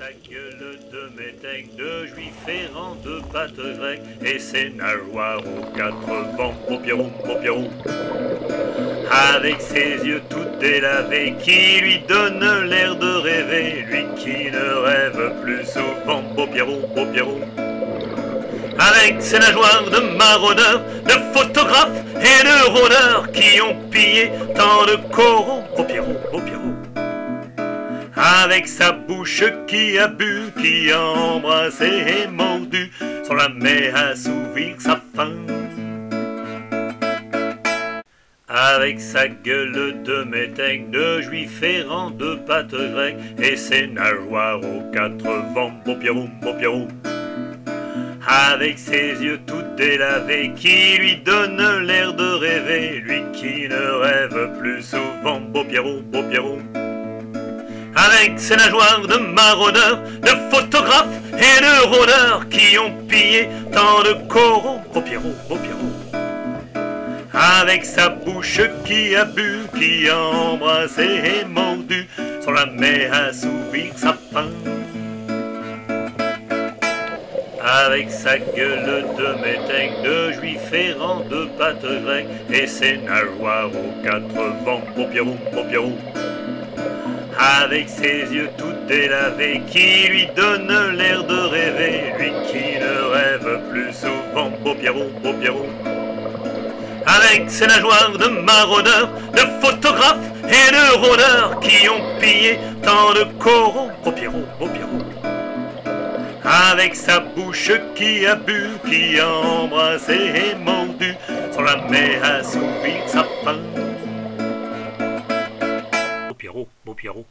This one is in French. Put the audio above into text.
sa gueule de métèque, de juif errant, de pâte grecque, et ses nageoires aux quatre vents, beau Pierrot, avec ses yeux tout délavés, qui lui donnent l'air de rêver, lui qui ne rêve plus souvent, beau Pierrot, avec ses nageoires de maraudeurs, de photographes et de rôdeurs, qui ont pillé tant de coraux, beau Pierrot, avec sa bouche qui a bu, qui a embrassé et mordu, sans jamais assouvir sa faim. Avec sa gueule de métèque, de juif errant, de pâte grecque, et ses nageoires aux quatre vents, beau Pierrot, avec ses yeux tout délavés, qui lui donnent l'air de rêver, lui qui ne rêve plus souvent, beau Pierrot, avec ses nageoires de maraudeurs, de photographes et de rôdeurs, qui ont pillé tant de coraux, beau Pierrot, avec sa bouche qui a bu, qui a embrassé et mordu, sans jamais assouvir sa faim. Avec sa gueule de métèque, de juif errant, de pâte grecque, et ses nageoires aux quatre vents, beau Pierrot, avec ses yeux tout délavés, qui lui donnent l'air de rêver, lui qui ne rêve plus souvent, beau Pierrot, avec ses nageoires de maraudeurs, de photographes et de rôdeurs, qui ont pillé tant de coraux, beau Pierrot, avec sa bouche qui a bu, qui a embrassé et mordu, sans jamais assouvir sa faim. Beau Pierrot,